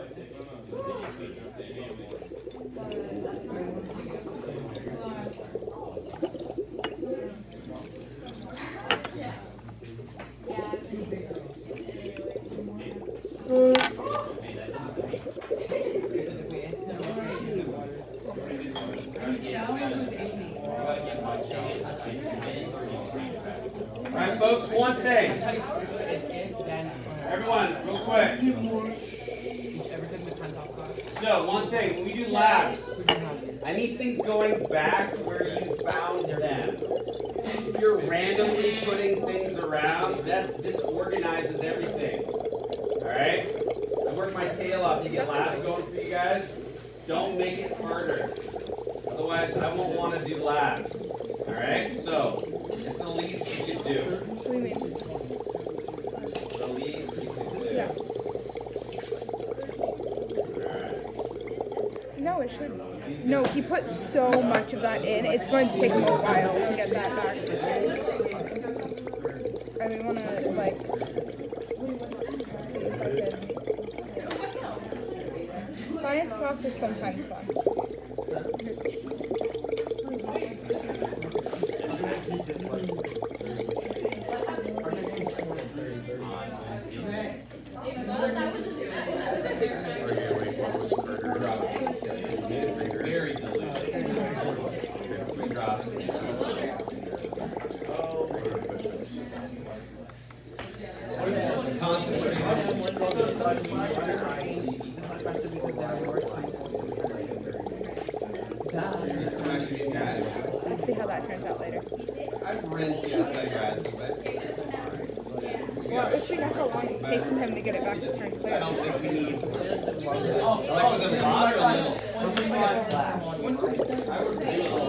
Alright folks, one thing. Everyone, real quick. So, one thing, when we do labs, I need things going back where you found them. If you're randomly putting things around, that disorganizes everything. Alright? I work my tail off to get labs going for you guys. Don't make it harder. Otherwise, I won't want to do labs. Alright? So, it's the least you could do. What do you mean? The least you could do. Yeah. No, it shouldn't. No, he put so much of that in. It's going to take him a while to get that back. I mean, want to, like, see if I can. Science class is sometimes fun. Very diluted. 3 drops. Concentrate. We'll see how that turns out later. I've rinsed the outside guys a bit. Well, at least we know how long it's taking him to get it back to turn clear. I don't think we need. Like, was it hot or a little? I would